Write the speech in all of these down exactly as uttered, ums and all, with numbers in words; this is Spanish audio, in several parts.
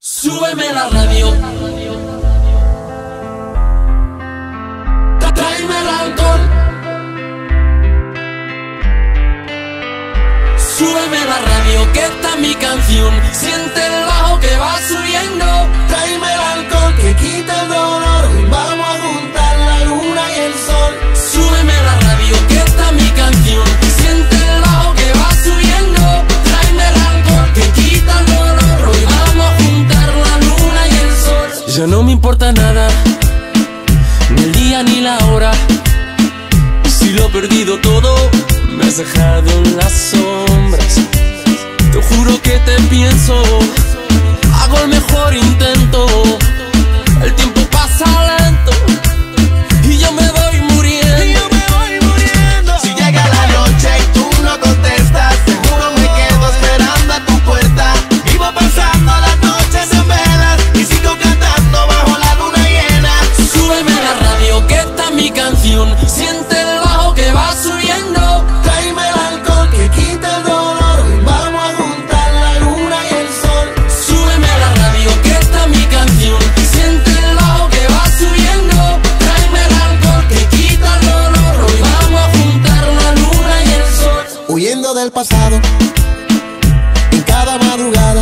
Súbeme la radio, tráeme el alcohol. Súbeme la radio, que esta es mi canción. Siente el bajo que va subiendo. Tráeme el alcohol que quita el dolor. Vamos a juntar la luna y el sol. Súbeme la radio, que esta es mi canción. Siente el bajo que va subiendo. Tráeme el alcohol que quita el dolor. Hoy vamos a juntar la luna y el sol. Ya no me importa nada, ni el día ni la hora. Si lo he perdido todo, me has dejado en las sombras. Te juro que te pienso, hago el mejor intento. El tiempo pasa lento y yo me voy muriendo. Y yo me voy muriendo. Si llega la noche y tú no contestas, seguro me quedo esperando a tu puerta. Vivo pasando las noches en velas y sigo cantando bajo la luna llena. Súbeme la radio, que esta es mi canción. Siente el bajo que va subiendo. Tráeme el alcohol que quita el dolor. Vamos a juntar la luna y el sol. Súbeme la radio, que esta es mi canción. Siente el bajo que va subiendo. Tráeme el alcohol que quita el dolor. Hoy vamos a juntar la luna y el sol. Huyendo del pasado, en cada madrugada,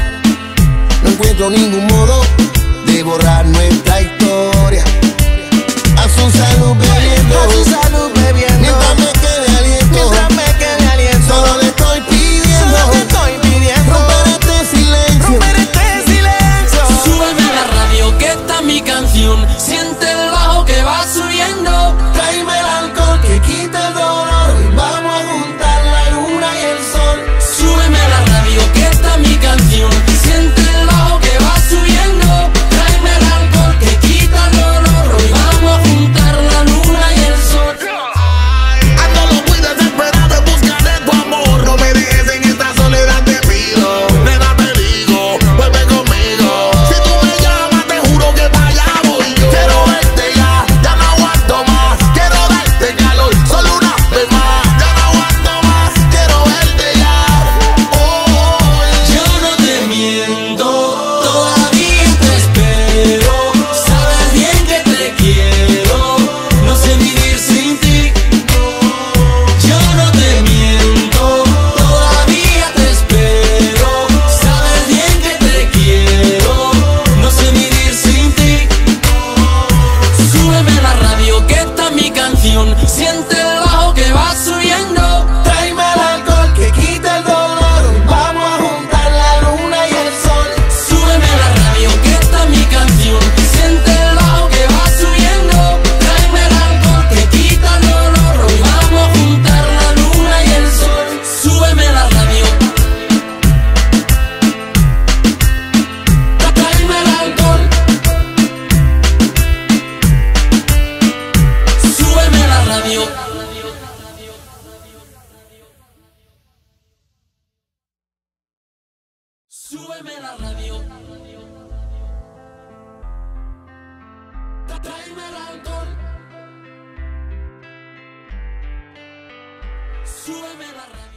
no encuentro ningún modo de borrar nuestra historia. A su salud bebiendo, a su salud bebiendo, mientras me quede aliento, mientras me quede aliento. Solo le estoy pidiendo, solo le estoy pidiendo, romper este silencio, romper este silencio. Súbeme la radio, que esta es mi canción. Siente el bajo que va subiendo. Tráeme el alcohol que quita el dolor. Vamos a juntar la luna y el sol. Súbeme la radio, que esta es mi canción. Siente el bajo que va subiendo. Tráeme el alcohol que quita el dolor. Hoy vamos a juntar la luna y el sol. Ando lo muy desesperado en busca de tu amor. No me dejes en esta soledad, te pido. Nena, te digo, vuelve conmigo. Si tú me llamas, te juro que para allá voy yo. Quiero verte ya, ya no aguanto más. Quiero darte calor, solo una vez más. Ya no aguanto más, quiero verte ya. Oh, Yo no te miento, todavía te espero. Sabes bien que te quiero, no sé vivir sin ti. Yo no te miento, todavía te espero. Sabes bien que te quiero, no sé vivir sin ti. Súbeme la radio, que esta es mi canción. Siente el bajo que va subiendo. tráeme el alcohol que quita el dolor. Vamos a juntar la luna y el sol. Súbeme la radio, que esta es mi canción. Siente el bajo que va subiendo. Tráeme el alcohol que quita el dolor. Hoy vamos a juntar la luna y el sol. Súbeme la radio, tráeme el alcohol. Súbeme la radio. Súbeme la radio, tráeme el alcohol. Súbeme la radio.